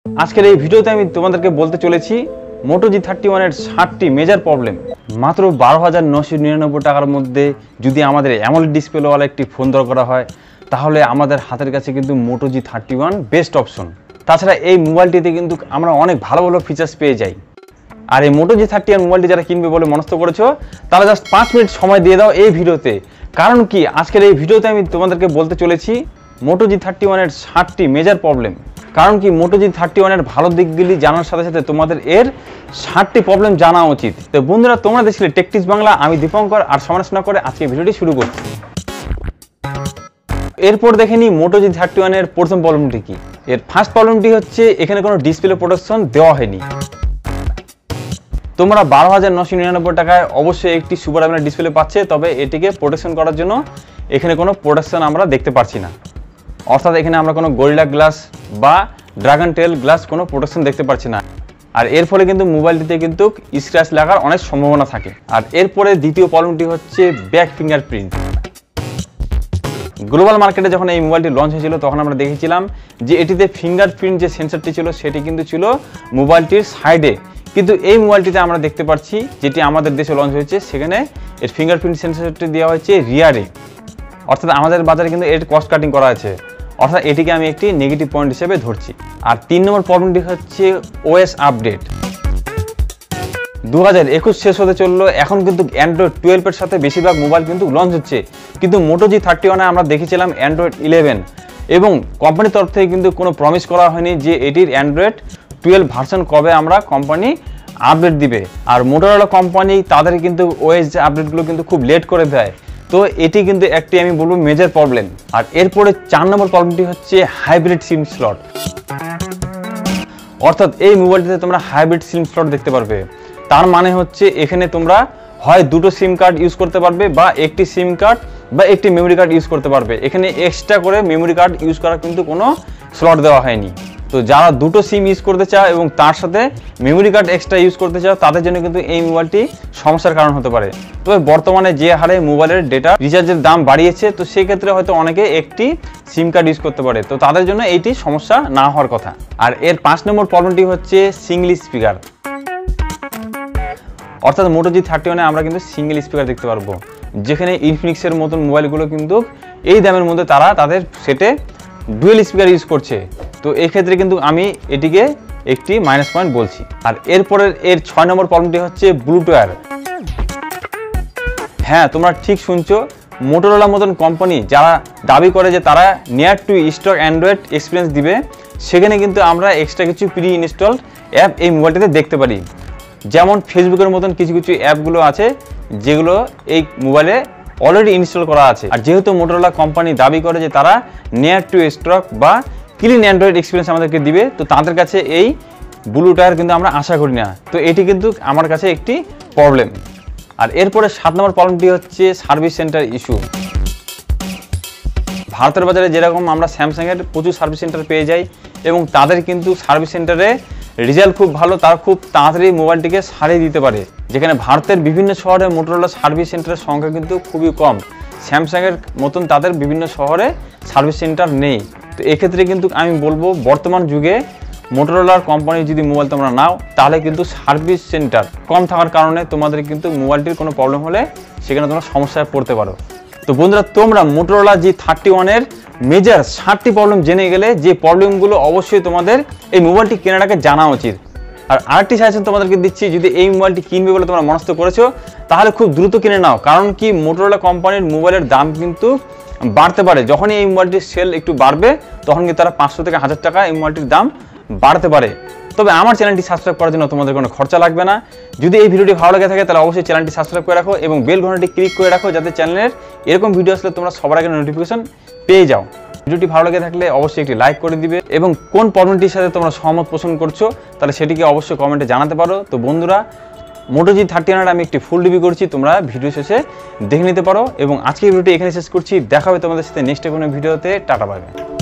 আজকের এই ভিডিওতে আমি তোমাদেরকে বলতে চলেছি মোটো G31 এর 60টি মেজর প্রবলেম। মাত্র 12,999 টাকার মধ্যে যদি আমাদের অ্যামোলেড ডিসপ্লেওয়ালা একটি ফোন দরকার হয় তাহলে আমাদের হাতের কাছে কিন্তু মোটো G31 বেস্ট অপশন। তাছাড়া এই মোবাইলটিতে কিন্তু আমরা অনেক ভালো ভালো ফিচার্স পেয়ে যাই। আর এই মোটো G31 মোবাইলটি যারা কিনবে বলে মনস্থ করেছো তারা জাস্ট 5 মিনিট সময় দিয়ে দাও এই ভিডিওতে। কারণ কি আজকের এই ভিডিওতে আমি তোমাদেরকে বলতে চলেছি মোটো G31 এর 60টি মেজর প্রবলেম। কারণ কি মোটো G31 এর ভালো দিকগুলি জানার সাথে সাথে তোমাদের এর 60টি প্রবলেম জানা উচিত। তো বন্ধুরা, তোমরা দেখছিলে টেকটিপস বাংলা, আমি দীপঙ্কর, আর সমালোচনা করে আজকে ভিডিওটি শুরু করছি। এরপর দেখে নিই মোটো G31 এর প্রথম প্রবলেমটি কি। এর ফার্স্ট প্রবলেমটি হচ্ছে এখানে কোনো ডিসপ্লে প্রোটেকশন দেওয়া হয়নি। তোমরা 12,999 টাকায় অবশ্যই একটি সুপার অ্যামোলেড ডিসপ্লে পাচ্ছে, তবে এটিকে প্রোটেকশন করার জন্য এখানে কোনো প্রোটেকশন আমরা দেখতে পাচ্ছি না। অর্থাৎ এখানে আমরা কোনো গরিলা গ্লাস বা ড্রাগন টেল গ্লাস কোনো প্রোটেকশন দেখতে পাচ্ছি না। আর এর ফলে কিন্তু মোবাইলটিতে কিন্তু স্ক্র্যাচ লাগার অনেক সম্ভাবনা থাকে। আর এরপরে দ্বিতীয় প্রবলেমটি হচ্ছে ব্যাক ফিঙ্গারপ্রিন্ট। গ্লোবাল মার্কেটে যখন এই মোবাইলটি লঞ্চ হয়েছিল তখন আমরা দেখেছিলাম যে এটিতে ফিঙ্গারপ্রিন্ট যে সেন্সরটি ছিল সেটি কিন্তু ছিল মোবাইলটির সাইডে, কিন্তু এই মোবাইলটিতে আমরা দেখতে পাচ্ছি যেটি আমাদের দেশে লঞ্চ হয়েছে সেখানে এর ফিঙ্গারপ্রিন্ট সেন্সরটি দেওয়া হয়েছে রিয়ারে। অর্থাৎ আমাদের বাজারে কিন্তু এর কস্ট কাটিং করা আছে, অর্থাৎ এটিকে আমি একটি নেগেটিভ পয়েন্ট হিসেবে ধরছি। আর 3 নম্বর প্রবলেমটি হচ্ছে ওএস আপডেট। 2021 শেষ হতে চললো, এখন কিন্তু অ্যান্ড্রয়েড 12 এর সাথে বেশিরভাগ মোবাইল কিন্তু লঞ্চ হচ্ছে, কিন্তু মোটো G31 এ আমরা দেখেছিলাম অ্যান্ড্রয়েড 11 এবং কোম্পানির তরফ থেকে কিন্তু কোনো প্রমিস করা হয়নি যে এটির অ্যান্ড্রয়েড 12 ভার্সন কবে আমরা কোম্পানি আপডেট দিবে। আর মোটোরোলা কোম্পানি তাদের কিন্তু ওএস যে আপডেটগুলো কিন্তু খুব লেট করে দেয়। তো এটি কিন্তু একটি আমি বলবো মেজর প্রবলেম। আর এরপরে 4 নম্বর প্রবলেমটি হচ্ছে হাইব্রিড সিম স্লট। অর্থাৎ এই মোবাইলটিতে তোমরা হাইব্রিড সিম স্লট দেখতে পারবে। তার মানে হচ্ছে এখানে তোমরা হয় দুটো সিম কার্ড ইউজ করতে পারবে বা একটি সিম কার্ড বা একটি মেমোরি কার্ড ইউজ করতে পারবে। এখানে এক্সট্রা করে মেমোরি কার্ড ইউজ করার কিন্তু কোনো স্লট দেওয়া হয়নি। তো যারা দুটো সিম ইউজ করতে চাও এবং তার সাথে মেমোরি কার্ড এক্সট্রা ইউজ করতে চাও তাদের জন্য কিন্তু এই মোবাইলটি সমস্যার কারণ হতে পারে। তবে বর্তমানে যে হারে মোবাইলের ডেটা রিচার্জের দাম বাড়িয়েছে, তো সেই ক্ষেত্রে হয়তো অনেকে একটি সিম কার্ড ইউজ করতে পারে, তো তাদের জন্য এইটি সমস্যা না হওয়ার কথা। আর এর 5 নম্বর প্রবলেমটি হচ্ছে সিঙ্গেল স্পিকার। অর্থাৎ মোটো G31 এ আমরা কিন্তু সিঙ্গেল স্পিকার দেখতে পারবো, যেখানে ইনফিনিক্সের মতন মোবাইলগুলো কিন্তু এই দামের মধ্যে তারা তাদের সেটে ডুয়েল স্পিকার ইউজ করছে। তো এই ক্ষেত্রে কিন্তু আমি এটিকে একটি মাইনাস পয়েন্ট বলছি। আর এরপরের এর 6 নম্বর প্রবলেমটি হচ্ছে ব্লুটুথ। হ্যাঁ, তোমরা ঠিক শুনছো, মোটোরোলা মতন কোম্পানি যারা দাবি করে যে তারা near to stock Android experience দিবে, সেখানে কিন্তু আমরা এক্সট্রা কিছু প্রি ইনস্টলড অ্যাপ এই মোবাইলটিতে দেখতে পারি। যেমন ফেসবুকের মতন কিছু কিছু অ্যাপগুলো আছে যেগুলো এই মোবাইলে অলরেডি ইনস্টল করা আছে। আর যেহেতু মোটোরোলা কোম্পানি দাবি করে যে তারা নিয়ার টু স্টক বা ক্লিন অ্যান্ড্রয়েড এক্সপিরিয়েন্স আমাদেরকে দিবে, তো তাদের কাছে এই ব্লুটুথ কিন্তু আমরা আশা করি না। তো এটি কিন্তু আমার কাছে একটি প্রবলেম। আর এরপরে 7 নম্বর প্রবলেমটি হচ্ছে সার্ভিস সেন্টার ইস্যু। ভারতের বাজারে যেরকম আমরা স্যামসাংয়ের প্রচুর সার্ভিস সেন্টার পেয়ে যাই এবং তাদের কিন্তু সার্ভিস সেন্টারে রেজাল্ট খুব ভালো, তারা খুব তাড়াতাড়ি মোবাইলটিকে সারিয়ে দিতে পারে। যেখানে ভারতের বিভিন্ন শহরে মোটোরোলা সার্ভিস সেন্টারের সংখ্যা কিন্তু খুবই কম, স্যামসাংয়ের মতন তাদের বিভিন্ন শহরে সার্ভিস সেন্টার নেই। তো এক্ষেত্রে কিন্তু আমি বলবো বর্তমান যুগে মোটোরোলার কোম্পানি যদি মোবাইল তোমরা নাও তাহলে কিন্তু সার্ভিস সেন্টার কম থাকার কারণে তোমাদের কিন্তু মোবাইলটির কোনো প্রবলেম হলে সেখানে তোমরা সমস্যায় পড়তে পারো। তো বন্ধুরা, তোমরা মোটোরোলা G31 এর মেজর 60টি প্রবলেম জেনে গেলে, যে প্রবলেমগুলো অবশ্যই তোমাদের এই মোবাইলটি কেনার আগে জানা উচিত। আর আরেকটি সাজেশন তোমাদেরকে দিচ্ছি, যদি এই মোবাইলটি কিনবে বলে তোমরা মনস্থ করেছো তাহলে খুব দ্রুত কিনে নাও। কারণ কি মোটোরোলা কোম্পানির মোবাইলের দাম কিন্তু বাড়তে পারে। যখনই এই মোবাইলটির সেল একটু বাড়বে তখন কিন্তু তারা 500 থেকে 1000 টাকা এই মোবাইলটির দাম বাড়তে পারে। তবে আমার চ্যানেলটি সাবস্ক্রাইব করার জন্য তোমাদের কোনো খরচা লাগবে না। যদি এই ভিডিওটি ভালো লাগে থাকে তাহলে অবশ্যই চ্যানেলটি সাবস্ক্রাইব করে রাখো এবং বেল ঘন্টাটি ক্লিক করে রাখো, যাতে চ্যানেলের এরকম ভিডিও আসলে তোমরা সবার আগে নোটিফিকেশন পেয়ে যাও। ভিডিওটি ভালো লাগে থাকলে অবশ্যই একটি লাইক করে দিবে এবং কোন প্রবলেমটির সাথে তোমরা সহমত পোষণ করছো তাহলে সেটিকে অবশ্যই কমেন্টে জানাতে পারো। তো বন্ধুরা, মোটো G31 আমি একটি ফুল রিভিউ করছি, তোমরা ভিডিও শেষে দেখে নিতে পারো। এবং আজকের ভিডিওটি এখানে শেষ করছি, দেখা হবে তোমাদের সাথে নেক্সট কোনো ভিডিওতে। Tata, bye by.